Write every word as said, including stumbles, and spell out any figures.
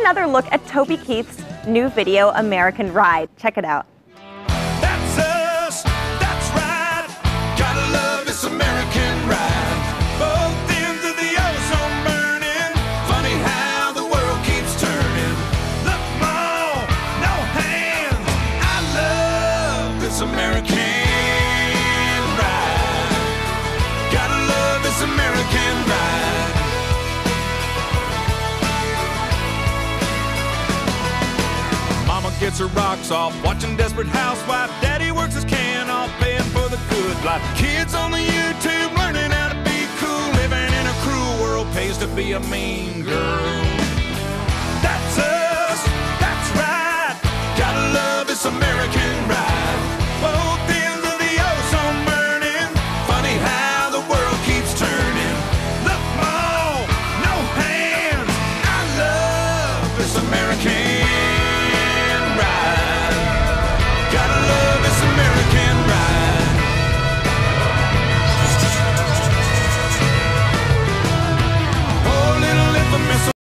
another look at Toby Keith's new video, American Ride. Check it out. That's us, that's right. Gotta love this American ride. Both ends of the ozone burning. Funny how the world keeps turning. Look, Mom, no hands. I love this American ride. Gotta love this American ride. Mama gets her rocks off, watching Desperate Housewife. Daddy works his can off, paying for the good life. Kids on the YouTube learning how to be cool. Living in a cruel world pays to be a mean girl. That's us, that's right. Gotta love this American ride. Both ends of the ozone burning. Funny how the world keeps turning. Look, Mom, no hands. I love this American ride.